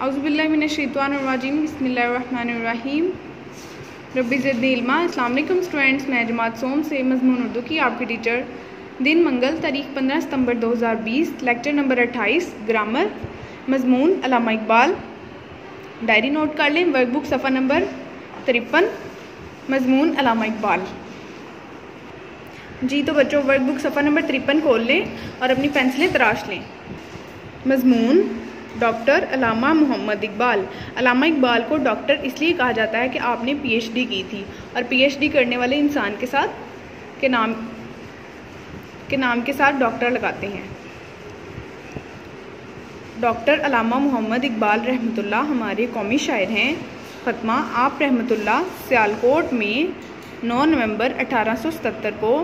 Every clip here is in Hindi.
औज़ुबिल्लाहि मिनश्शैतानिर्रजीम बिस्मिल्लाहिर्रहमानिर्रहीम रब्बि ज़िदनी इल्मा। अस्सलाम वालेकुम स्टूडेंट्स, मैं जमात सोम से मज़मून उर्दू की आपकी टीचर। दिन मंगल, तारीख 15 सितंबर 2020, लेक्चर नंबर 28 ग्रामर, मज़मून अल्लामा इकबाल। डायरी नोट कर लें, वर्कबुक सफ़ा नंबर 53, मज़मून अल्लामा इकबाल। जी तो बच्चों, वर्कबुक सफ़ा नंबर 53 खोल लें और अपनी पेंसिलें तराश लें। मज़मून डॉक्टर अल्लामा मोहम्मद इकबाल। अल्लामा इकबाल को डॉक्टर इसलिए कहा जाता है कि आपने पीएचडी की थी, और पीएचडी करने वाले इंसान के साथ के नाम के साथ डॉक्टर लगाते हैं। डॉक्टर अल्लामा मोहम्मद इकबाल रहमतुल्लाह हमारे कौमी शायर हैं। ख़त्मा आप रहमतुल्लाह सियालकोट में 9 नवंबर 1877 को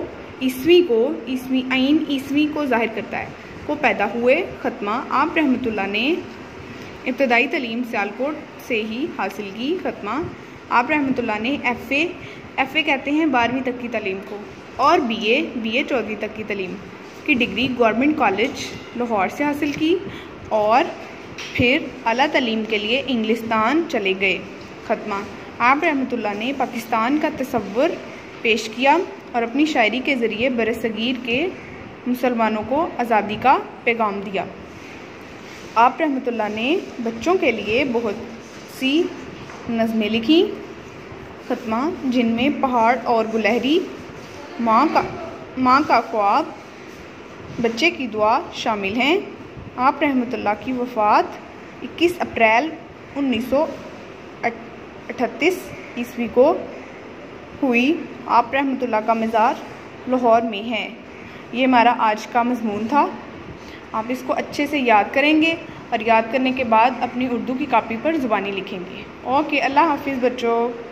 ईस्वी को जाहिर करता है को पैदा हुए। ख़त्मा आप रहमतुल्लाह ने इब्तदाई तालीम सियालकोट से ही हासिल की। ख़त्मा आप रहमतुल्लाह ने एफ़ए कहते हैं 12वीं तक की तालीम को, और बीए 14वीं तक की तालीम की डिग्री गवर्नमेंट कॉलेज लाहौर से हासिल की, और फिर आला तालीम के लिए इंग्लिस्तान चले गए। ख़त्मा आप रहमतुल्लाह ने पाकिस्तान का तसव्वुर पेश किया और अपनी शायरी के ज़रिए बरसगीर के मुसलमानों को आज़ादी का पैगाम दिया। आप रहमतुल्लाह ने बच्चों के लिए बहुत सी नज़में लिखी। ख़त्मा जिनमें पहाड़ और गुलहरी, माँ का ख्वाब, बच्चे की दुआ शामिल हैं। आप रहमतुल्लाह की वफ़ात 21 अप्रैल 1938 ईस्वी को हुई। आप रहमतुल्लाह का मज़ार लाहौर में है। ये हमारा आज का मज़मून था। आप इसको अच्छे से याद करेंगे और याद करने के बाद अपनी उर्दू की कॉपी पर ज़ुबानी लिखेंगे। ओके, अल्लाह हाफिज़ बच्चों।